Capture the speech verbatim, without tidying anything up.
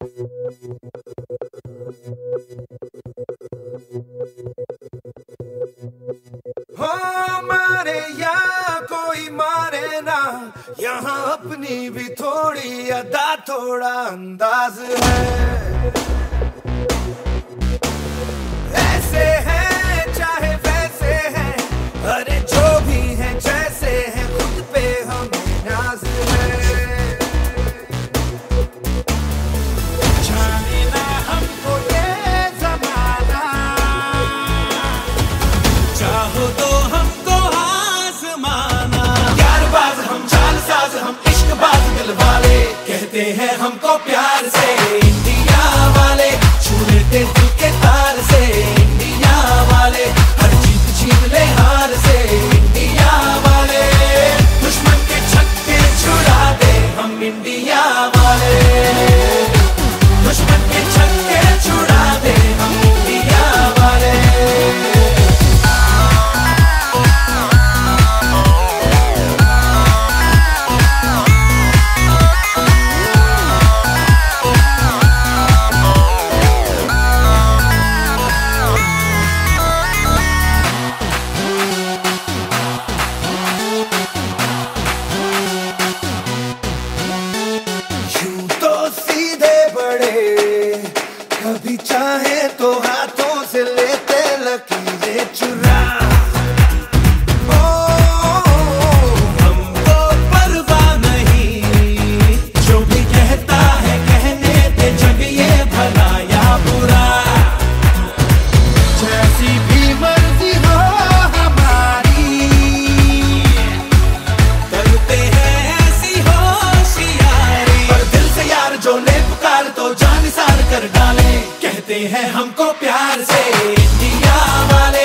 हो मारे या कोई मारे ना, यहाँ अपनी भी थोड़ी अदा थोड़ा अंदाज है। ऐसे हैं चाहे वैसे हैं, अरे जो भी हैं जैसे हैं, खुद पे हमें नाज है। जाने ना हमको ये ज़माना, चाहो तो हमको आज़माना। यारबाज़ हम, चालसाज़ हम, इश्कबाज़ दिल वाले, कहते हैं हमको प्यार से इंडिया वाले। छू लेते दिल के तार से इंडिया वाले, हर जीत छीन ले हार से इंडिया वाले। दुश्मन के छक्के छुड़ा दे हम इंडिया वाले, दुश्मन के छक्के छुड़ा दे हम इंडिया वाले। कभी चाहे तो हाथों से लेते लकीरें चुरा। ओ, हमको परवाह नहीं, जो भी कहता है कहने दे, जग ये भला या बुरा। जैसी भी मर्जी हो हमारी, करते हैं ऐसी होशियारी। पर दिल से यार जो ले पुकार तो जान निसार कर डाले, कहते हैं हमको प्यार से इंडिया वाले।